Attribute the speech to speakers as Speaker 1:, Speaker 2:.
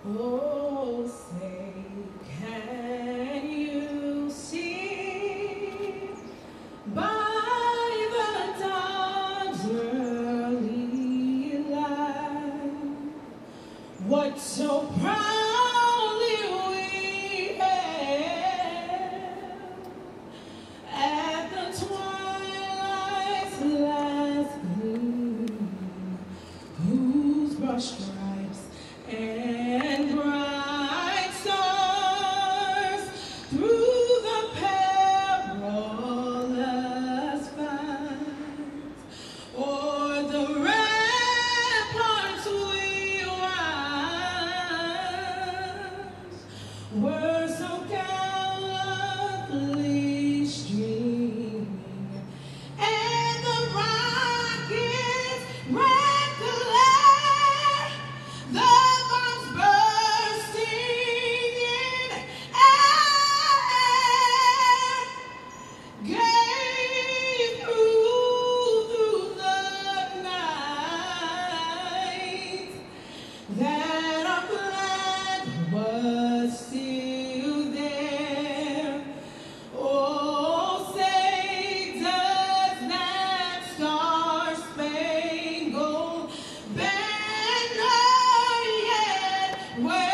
Speaker 1: Oh, say, can you see by the dawn's early light what so proudly we hailed at the twilight's last gleam, whose brush stripes and bright stars through the perilous fight o'er the ramparts we rise were so gallantly streaming, and the rockets red glare, the bombs bursting in air, gave through the night that our flag was still there. Oh, say, does that star-spangled banner yet wave?